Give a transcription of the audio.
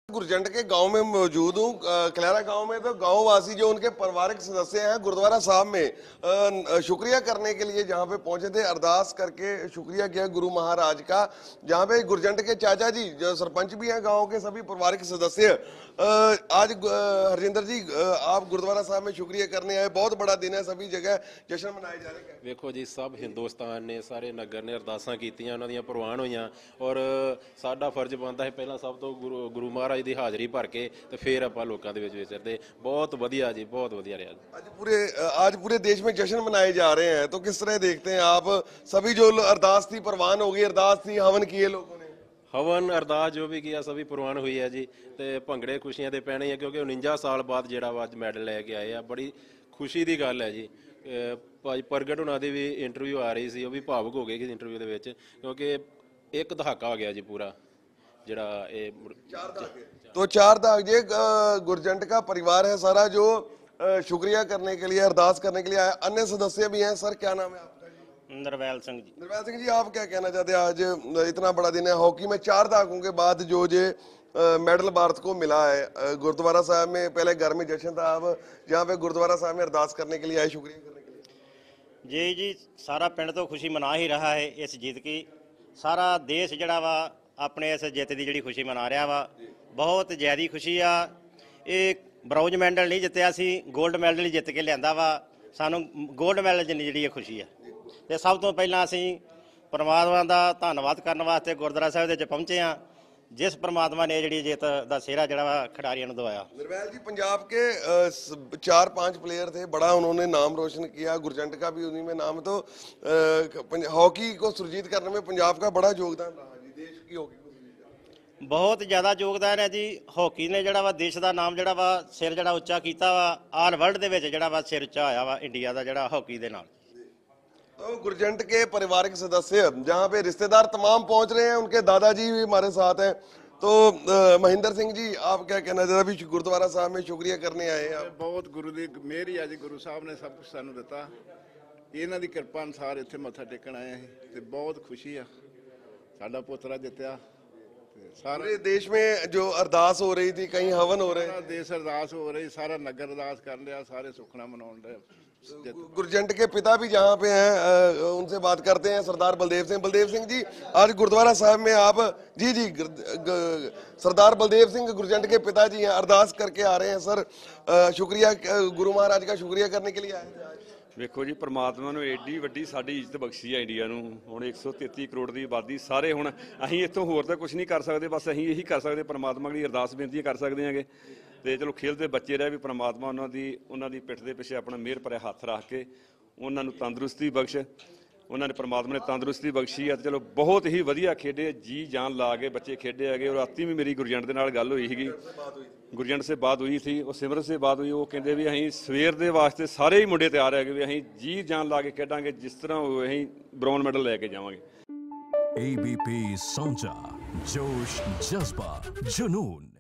गुरजंट के गांव में मौजूद हूँ। कलहरा गांव में तो गांव वासी जो उनके पारिवारिक सदस्य हैं गुरुद्वारा साहब में शुक्रिया करने के लिए जहां पे पहुंचे थे, अरदास करके शुक्रिया किया गुरु महाराज का। जहां पे गुरजंट के चाचा जी जो सरपंच भी हैं, गांव के सभी पारिवारिक सदस्य आज हरजिंदर जी आप गुरुद्वारा साहब में शुक्रिया करने आए। बहुत बड़ा दिन है, सभी जगह जश्न मनाए जा रहे हैं। ਵੇਖੋ जी सब हिंदुस्तान ने सारे नगर ने अरदासां कीतियां, उन्हां दियां प्रवान होईयां और साडा फर्ज बनदा है पहला सब तो गुरु महाराज दी हाज़री भर के ते फिर आपां लोकां दे विच विचरदे। बहुत वधिया जी, बहुत वधिया रहा। आज पूरे देश में जश्न मनाए जा रहे हैं, तो किस तरह देखते हैं आप? सभी जो अरदास थी प्रवान हो गई, अरदास थी, हवन किए लोगों ने, हवन अरदास जो भी किया सभी प्रवान हुई है जी। ते भंगड़े खुशियां ते पैने है क्योंकि 49 साल बाद जिहड़ा वा अज मैडल लैके आए आ, बड़ी खुशी की गल है जी। भाई प्रगट हुणां दी भी इंटरव्यू आ रही सी, वो भी भावुक हो गए इस इंटरव्यू दे विच क्योंकि एक दहाका हो गया जी पूरा जिहड़ा तो चार दाग ये गुरजंट का परिवार है सारा जो शुक्रिया करने के लिए, अरदास करने के लिए आया। अन्य सदस्य भी हैं। सर क्या नाम है आपका? नरवैल सिंह जी। नरवैल सिंह जी, आप क्या कहना चाहते हैं? आज इतना बड़ा दिन है, हॉकी में 4 दागों के बाद जो मेडल भारत को मिला है। गुरुद्वारा साहब में पहले घर में जश्न था, अब जहाँ पे गुरुद्वारा साहब में अरदास करने के लिए आए, शुक्रिया करने के लिए। जी सारा पिंड तो खुशी मना ही रहा है इस जीत की। सारा देश जड़ा वा अपने इस जित की जी खुशी मना रहा वा। बहुत ज़्यादा खुशी आ। एक ब्रौंज मैडल नहीं जितया सी, गोल्ड मैडल ही जित के लिया वा। सानू गोल्ड मैडल जिन्नी जी खुशी है। तो सब तो पहला असी परमात्मा का धन्नवाद करने वास्ते गुरुद्वारा साहब दे पहुंचे हाँ, जिस परमात्मा ने जी जित का सेहरा जड़ा खिडारियों दवाया। नरवैल जी, पंजाब के 4-5 प्लेयर थे, बड़ा उन्होंने नाम रोशन किया, गुरजंट का भी उन्हीं में नाम। तो हॉकी को सुरजीत करने में पंजाब का बड़ा योगदान रहा जी, देश की हॉकी को सुरजीत। बहुत ज़्यादा योगदान है जी। हॉकी ने जड़ा वा देश का नाम जड़ा वा सिर जड़ा उच्चा किया वा। ऑल वर्ल्ड दे विच जड़ा वा सिर उच्चा होया वा इंडिया का जड़ा हॉकी दे नाल। तो गुरजंट के पारिवारिक सदस्य जहाँ पे रिश्तेदार तमाम पहुंच रहे हैं, उनके दादाजी भी हमारे साथ हैं। तो महेंद्र सिंह जी, आप क्या कहना चाहते हैं? गुरुद्वारा साहब में शुक्रिया करने आए हैं। बहुत गुरु दी मेहर है जी, गुरु साहब ने सब कुछ सानू दिता, इन्हां दी किरपा अनुसार इत्थे मत्था टेकण आए हैं ते बहुत खुशी आ। साडा पोतरा जित्या। सारे देश में जो अरदास हो रही थी, कहीं हवन हो रहे, देश अरदास हो रही, सारा नगर अरदास कर लिया, सारे सुखना मनाउण दे। गुरजंट के पिता भी जहाँ पे हैं, उनसे बात करते हैं। सरदार बलदेव सिंह। बलदेव सिंह जी, आज गुरुद्वारा साहब में आप जी सरदार बलदेव सिंह गुरजंट के पिताजी हैं, अरदास करके आ रहे हैं। सर शुक्रिया, गुरु महाराज का शुक्रिया करने के लिए आए थे। ਵੇਖੋ ਜੀ, परमात्मा ने एडी ਵੱਡੀ ਸਾਡੀ ਇੱਜ਼ਤ ਬਖਸ਼ੀ ਹੈ ਇੰਡੀਆ ਨੂੰ। ਹੁਣ 133 ਕਰੋੜ ਦੀ ਆਬਾਦੀ, ਸਾਰੇ ਹੁਣ ਅਸੀਂ ਇੱਥੋਂ ਹੋਰ ਤਾਂ ਕੁਝ ਨਹੀਂ ਕਰ ਸਕਦੇ, ਬਸ ਅਸੀਂ ਇਹੀ ਕਰ ਸਕਦੇ, परमात्मा ਦੀ ਅਰਦਾਸ ਬੇਨਤੀ ਕਰ ਸਕਦੇ ਹਾਂਗੇ। ਤੇ ਚਲੋ ਖੇਡਦੇ ਬੱਚੇ ਰਹੇ ਵੀ परमात्मा ਉਹਨਾਂ ਦੀ ਪਿੱਠ ਦੇ ਪਿੱਛੇ ਆਪਣਾ ਮਿਹਰ ਭਰਿਆ ਹੱਥ ਰੱਖ ਕੇ ਉਹਨਾਂ ਨੂੰ ਤੰਦਰੁਸਤੀ ਬਖਸ਼। ਉਹਨਾਂ ਨੇ परमात्मा ਨੇ ਤੰਦਰੁਸਤੀ ਬਖਸ਼ੀ ਹੈ। ਤੇ ਚਲੋ ਬਹੁਤ ਹੀ ਵਧੀਆ ਖੇਡੇ, ਜੀ ਜਾਨ ਲਾ ਕੇ ਬੱਚੇ ਖੇਡੇ ਹੈਗੇ। ਔਰ ਰਾਤੀ ਵੀ ਮੇਰੀ ਗੁਰਜੰਟ ਦੇ ਨਾਲ ਗੱਲ ਹੋਈ ਸੀਗੀ, गुरजंट से बात हुई थी और सिमरन से बात हुई। वो कहते भी अं सवेर के वास्ते सारे ही मुंडे तैयार है कि अं जी जान ला के खेडांगे, जिस तरह अं ब्राउन मैडल लैके जावांगे। ABP Sonja, जोश जज्बा जुनून।